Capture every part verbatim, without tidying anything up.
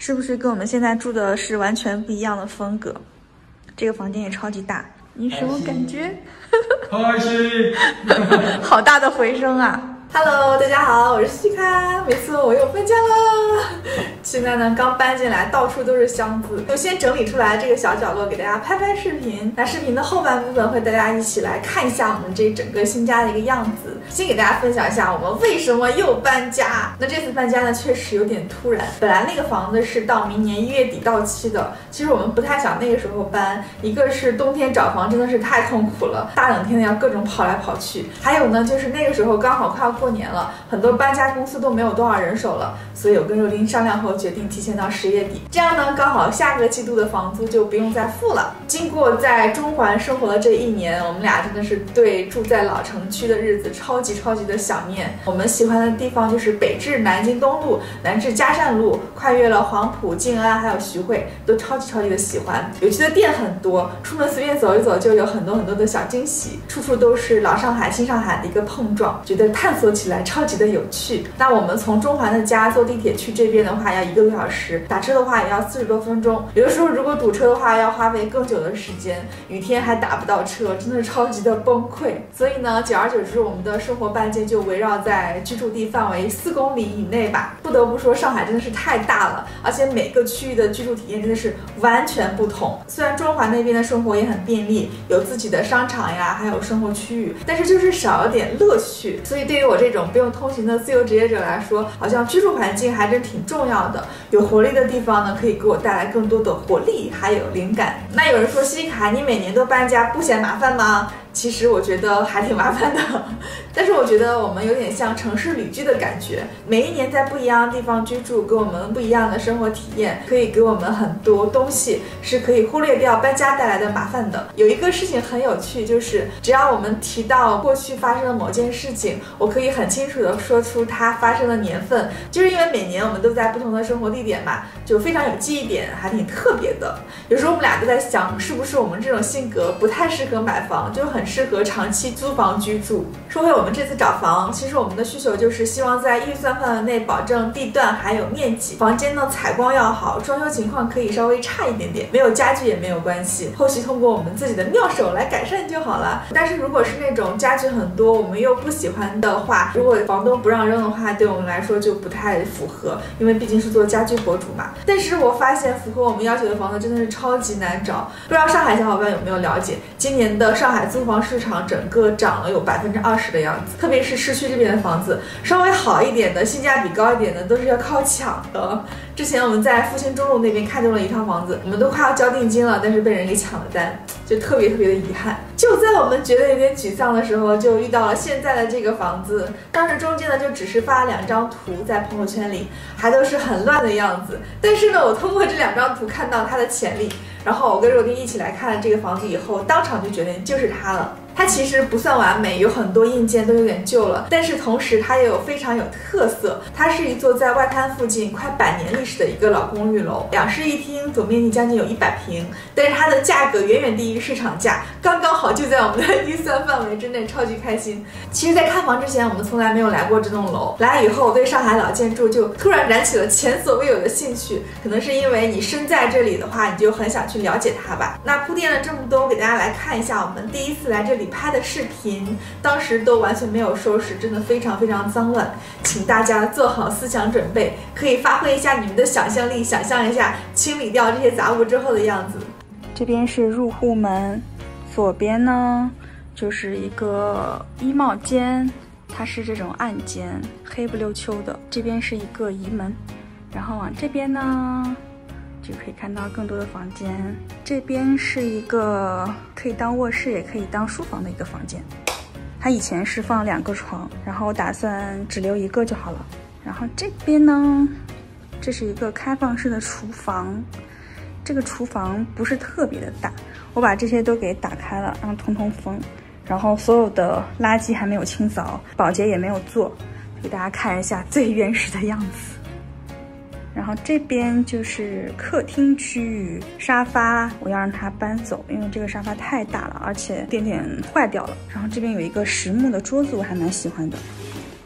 是不是跟我们现在住的是完全不一样的风格？这个房间也超级大，你什么感觉？ 开心， 好大的回声啊！ Hello， 大家好，我是西卡，没错，我又搬家了。现在呢，刚搬进来，到处都是箱子，我先整理出来这个小角落，给大家拍拍视频。那视频的后半部分会大家一起来看一下我们这整个新家的一个样子。先给大家分享一下我们为什么又搬家。那这次搬家呢，确实有点突然。本来那个房子是到明年一月底到期的，其实我们不太想那个时候搬，一个是冬天找房真的是太痛苦了，大冷天的要各种跑来跑去，还有呢，就是那个时候刚好快要过年了，很多搬家公司都没有多少人手了，所以我跟肉丁商量后决定提前到十月底，这样呢刚好下个季度的房租就不用再付了。经过在中环生活的这一年，我们俩真的是对住在老城区的日子超级超级的想念。我们喜欢的地方就是北至南京东路，南至嘉善路，跨越了黄埔、静安还有徐汇，都超级超级的喜欢。有趣的店很多，出门随便走一走就有很多很多的小惊喜，处处都是老上海、新上海的一个碰撞，觉得探索起来超级的有趣。那我们从中环的家坐地铁去这边的话要一个多小时，打车的话也要四十多分钟，有的时候如果堵车的话要花费更久的时间，雨天还打不到车，真的是超级的崩溃。所以呢，久而久之我们的生活半径就围绕在居住地范围四公里以内吧。不得不说上海真的是太大了，而且每个区域的居住体验真的是完全不同。虽然中环那边的生活也很便利，有自己的商场呀，还有生活区域，但是就是少了点乐趣。所以对于我这种不用通勤的自由职业者来说，好像居住环境还真挺重要的。有活力的地方呢，可以给我带来更多的活力还有灵感。那有人说西卡，你每年都搬家，不嫌麻烦吗？其实我觉得还挺麻烦的，但是我觉得我们有点像城市旅居的感觉，每一年在不一样的地方居住，给我们不一样的生活体验，可以给我们很多东西，是可以忽略掉搬家带来的麻烦的。有一个事情很有趣，就是只要我们提到过去发生的某件事情，我可以很清楚的说出它发生的年份，就是因为每年我们都在不同的生活地点嘛，就非常有记忆点，还挺特别的。有时候我们俩都在想，是不是我们这种性格不太适合买房，就很适合长期租房居住。说回我们这次找房，其实我们的需求就是希望在预算范围内保证地段还有面积，房间呢采光要好，装修情况可以稍微差一点点，没有家具也没有关系，后期通过我们自己的妙手来改善就好了。但是如果是那种家具很多我们又不喜欢的话，如果房东不让扔的话，对我们来说就不太符合，因为毕竟是做家居博主嘛。但是我发现符合我们要求的房子真的是超级难找，不知道上海小伙伴有没有了解，今年的上海租房市场整个涨了有百分之二十的样子，特别是市区这边的房子，稍微好一点的、性价比高一点的都是要靠抢的。之前我们在复兴中路那边看中了一套房子，我们都快要交定金了，但是被人给抢了单，就特别特别的遗憾。就在我们觉得有点沮丧的时候，就遇到了现在的这个房子。当时中间呢就只是发了两张图在朋友圈里，还都是很乱的样子，但是呢我通过这两张图看到它的潜力，然后我跟肉丁一起来看了这个房子以后，当场就决定就是它了。它其实不算完美，有很多硬件都有点旧了，但是同时它也有非常有特色。它是一座在外滩附近快百年历史的一个老公寓楼，两室一厅，总面积将近有一百平，但是它的价格远远低于市场价，刚刚好就在我们的预算范围之内，超级开心。其实在看房之前我们从来没有来过这栋楼，来以后对上海老建筑就突然燃起了前所未有的兴趣，可能是因为你身在这里的话，你就很想去了解它吧。那铺垫了这么多，我给大家来看一下我们第一次来这里拍的视频，当时都完全没有收拾，真的非常非常脏乱，请大家做好思想准备，可以发挥一下你们的想象力，想象一下清理掉这些杂物之后的样子。 这边是入户门，左边呢就是一个衣帽间，它是这种暗间，黑不溜秋的。这边是一个移门，然后往这边呢就可以看到更多的房间。这边是一个可以当卧室也可以当书房的一个房间，它以前是放两个床，然后我打算只留一个就好了。然后这边呢，这是一个开放式的厨房，这个厨房不是特别的大，我把这些都给打开了，让通通风。然后所有的垃圾还没有清扫，保洁也没有做，给大家看一下最原始的样子。然后这边就是客厅区域，沙发我要让它搬走，因为这个沙发太大了，而且有点点坏掉了。然后这边有一个实木的桌子，我还蛮喜欢的。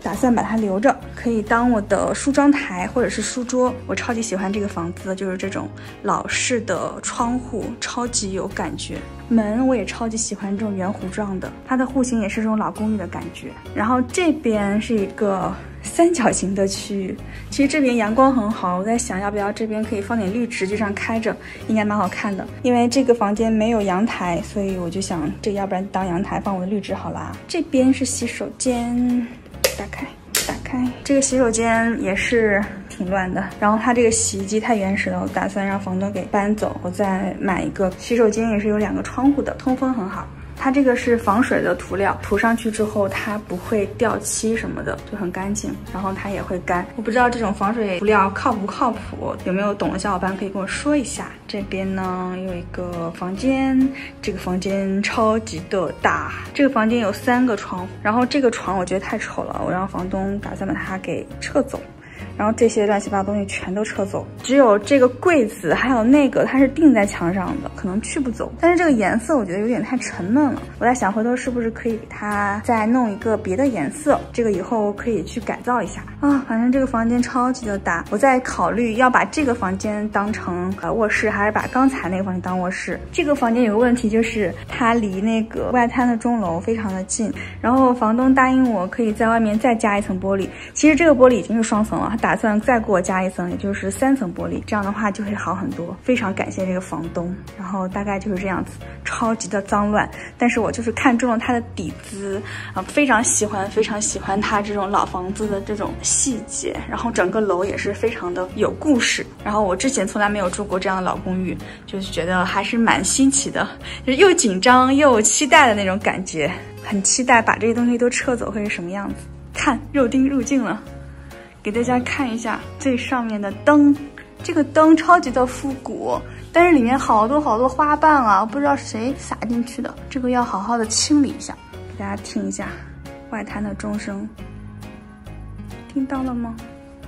打算把它留着，可以当我的梳妆台或者是书桌。我超级喜欢这个房子，就是这种老式的窗户，超级有感觉。门我也超级喜欢这种圆弧状的，它的户型也是这种老公寓的感觉。然后这边是一个三角形的区域，其实这边阳光很好，我在想要不要这边可以放点绿植，就这样开着，应该蛮好看的。因为这个房间没有阳台，所以我就想这要不然当阳台放我的绿植好啦。这边是洗手间，打开打开，这个洗手间也是挺乱的，然后它这个洗衣机太原始了，我打算让房东给搬走，我再买一个。洗手间也是有两个窗户的，通风很好。它这个是防水的涂料，涂上去之后它不会掉漆什么的，就很干净，然后它也会干。我不知道这种防水涂料靠不靠谱，有没有懂的小伙伴可以跟我说一下。这边呢有一个房间，这个房间超级的大，这个房间有三个窗户，然后这个床我觉得太丑了，我让房东打算把它给撤走。然后这些乱七八糟东西全都撤走，只有这个柜子还有那个它是钉在墙上的，可能去不走。但是这个颜色我觉得有点太沉闷了，我在想回头是不是可以给它再弄一个别的颜色，这个以后可以去改造一下啊。反正这个房间超级的大，我在考虑要把这个房间当成呃卧室，还是把刚才那个房间当卧室。这个房间有个问题，就是它离那个外滩的钟楼非常的近，然后房东答应我可以在外面再加一层玻璃，其实这个玻璃已经是双层了，他打算再给我加一层，也就是三层玻璃，这样的话就会好很多。非常感谢这个房东。然后大概就是这样子，超级的脏乱，但是我就是看中了它的底子啊、呃，非常喜欢非常喜欢它这种老房子的这种细节，然后整个楼也是非常的有故事。然后我之前从来没有住过这样的老公寓，就是觉得还是蛮新奇的，就是又紧张又期待的那种感觉，很期待把这些东西都撤走会是什么样子。看，肉丁入镜了。给大家看一下最上面的灯，这个灯超级的复古，但是里面好多好多花瓣啊，不知道是谁撒进去的，这个要好好的清理一下。给大家听一下外滩的钟声，听到了吗？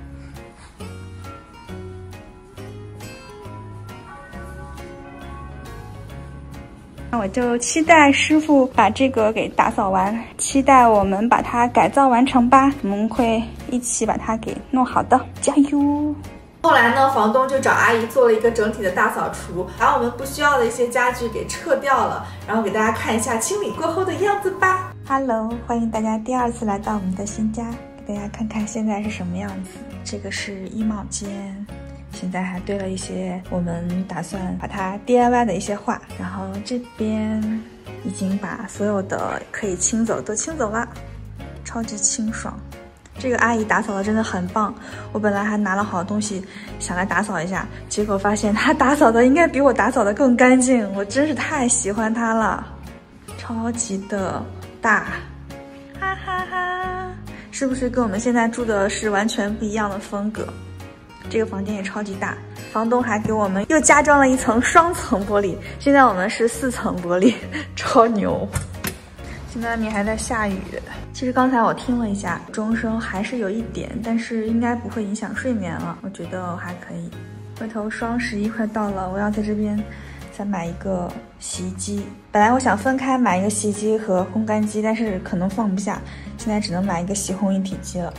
那我就期待师傅把这个给打扫完，期待我们把它改造完成吧，我们会一起把它给弄好的，加油！ 后来呢，房东就找阿姨做了一个整体的大扫除，把我们不需要的一些家具给撤掉了，然后给大家看一下清理过后的样子吧。 Hello， 欢迎大家第二次来到我们的新家，给大家看看现在是什么样子。这个是衣帽间。现在还堆了一些我们打算把它 D I Y 的一些画，然后这边已经把所有的可以清走都清走了，超级清爽。这个阿姨打扫的真的很棒，我本来还拿了好多东西想来打扫一下，结果发现她打扫的应该比我打扫的更干净，我真是太喜欢她了，超级的大，哈哈哈！是不是跟我们现在住的是完全不一样的风格？这个房间也超级大，房东还给我们又加装了一层双层玻璃，现在我们是四层玻璃，超牛。现在外面还在下雨，其实刚才我听了一下钟声，还是有一点，但是应该不会影响睡眠了，我觉得还可以。回头双十一快到了，我要在这边再买一个洗衣机，本来我想分开买一个洗衣机和烘干机，但是可能放不下，现在只能买一个洗烘一体机了。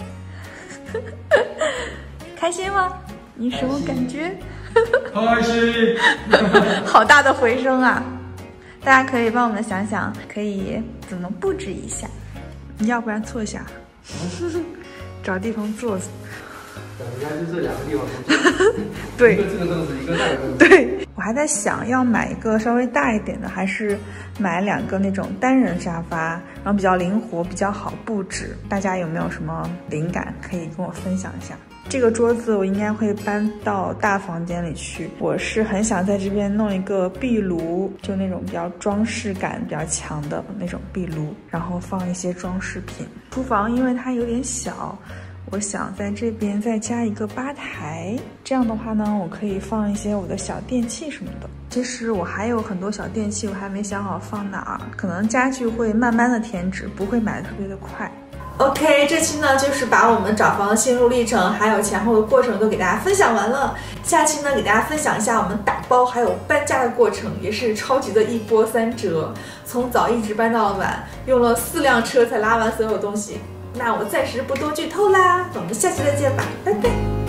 开心吗？你什么感觉？ 开心！ 好大的回声啊！大家可以帮我们想想，可以怎么布置一下？你要不然坐下，找地方坐坐。 应该就这两个地方坐。 对， 一个这个凳子，一个那个凳子。 对，我还在想要买一个稍微大一点的，还是买两个那种单人沙发，然后比较灵活，比较好布置。大家有没有什么灵感可以跟我分享一下？这个桌子我应该会搬到大房间里去，我是很想在这边弄一个壁炉，就那种比较装饰感比较强的那种壁炉，然后放一些装饰品。厨房因为它有点小，我想在这边再加一个吧台，这样的话呢，我可以放一些我的小电器什么的。其实我还有很多小电器，我还没想好放哪儿，可能家具会慢慢的添置，不会买的特别的快。 OK， 这期呢就是把我们找房的心路历程，还有前后的过程都给大家分享完了。下期呢给大家分享一下我们打包还有搬家的过程，也是超级的一波三折，从早一直搬到了晚，用了四辆车才拉完所有东西。 那我暂时不多剧透啦，我们下期再见吧，拜拜。